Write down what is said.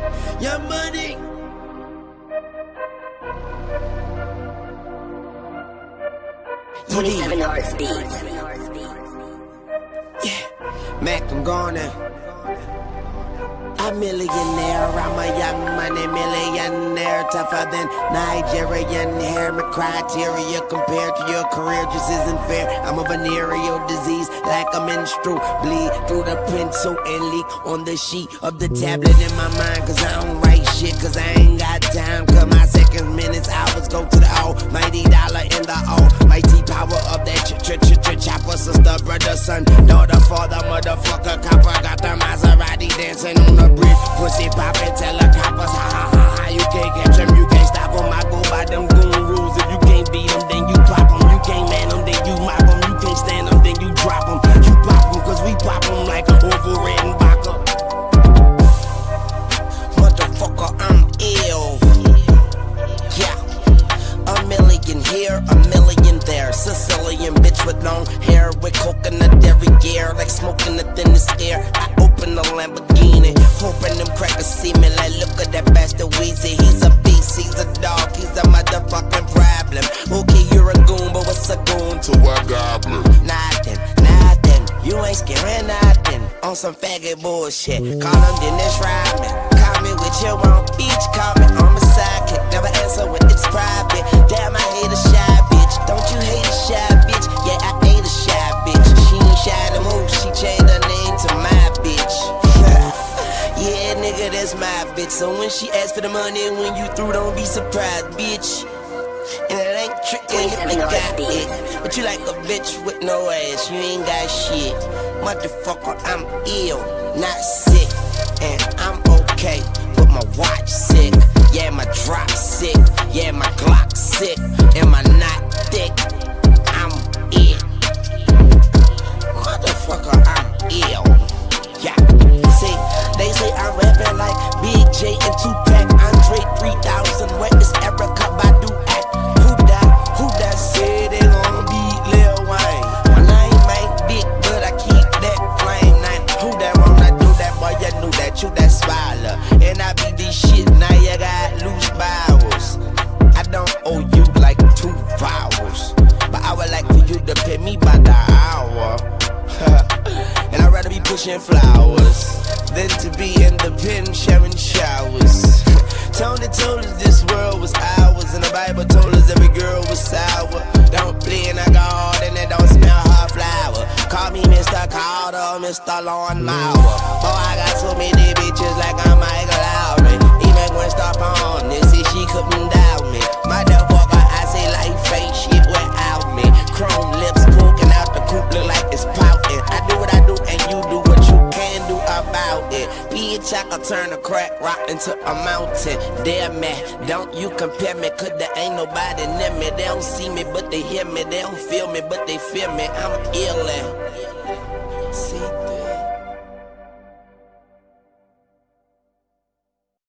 Your money. Twenty-seven Hearts Beats. Yeah, Mac, I'm gone now. A millionaire, I'm a young money millionaire, tougher than Nigerian hair. My criteria compared to your career just isn't fair. I'm a venereal disease, like a menstrual. Bleed through the pencil and leak on the sheet of the tablet in my mind. Cause I don't write shit, cause I ain't got time. Cause my seconds, minutes, hours go to the almighty dollar in the almighty power of that chopper. Sister, brother, son, daughter, father, motherfucker, copper. Got the Maserati dancing on the bridge, pussy poppin', tell the coppers, ha ha ha ha. You can't catch them, you can't stop them. I go by them goon rules. If you can't beat them, then you pop them. You can't man them, then you mop them. You can't stand them, then you drop them. You pop them, cause we pop them like Orville Redenbacher. Motherfucker, I'm ill. Yeah, a million here, a million there. Sicilian bitch with long hair, with coconut every year, like smoking the thinnest air. I open the Lamborghini, hoping them crackers see me like, look at that bastard Weezy. He's a beast, he's a dog, he's a motherfucking problem. Okay, you're a goon, but what's a goon to a goblin? Nothing, nothing, you ain't scaring nothing. On some faggot bullshit, call him Dennis Rodman. Call me with your own beach, call me on my sidekick. Never answer when it's private. Damn, I hate a shy bitch. Don't you hate a shy bitch? Yeah, I hate a shy bitch. She ain't shy to move, she changed her name to my bitch. Yeah, nigga, that's my bitch. So when she asks for the money, when you through, don't be surprised, bitch. And it ain't trickin' if you got it, but you like a bitch with no ass, you ain't got shit. Motherfucker, I'm ill, not sick, and I'm okay, but my watch sick. Yeah, my drop sick, yeah, my Glock sick, and my knot thick. I'm ill. Motherfucker, I'm ill. Yeah, see, they say I'm rapping like Big J and Tupac, Andre 3000. Where is Erica Badu at? Who that say they gon' beat Lil Wayne? My name ain't big, but I keep that flame. Now, who that wanna do that? Boy, you knew that, you that smiler. And I be this shit, now you got loose bowels. I don't owe you like 2 vowels, but I would like for you to pay me by the hour. And I'd rather be pushing flowers than to be in the pen sharing showers. Tony told us this world was ours, and the Bible told us every girl was sour. Don't play in a garden and don't smell her flower. Call me Mr. Carter, Mr. Lawnmower. Boy, I got so many bitches like I'm Michael Lowry. Even Gwen Stefani said she couldn't doubt me. Motherfucker, I say life ain't shit without me. Chrome lips poking out the coop, look like it's pouting. I do what I do and you do what you can do about it. Bitch, I can turn a crack rock into a mountain. Damn man, don't you compare me, cause there ain't nobody near me. They don't see me, but they hear me. They don't feel me, but they feel me. I'm illin'. See?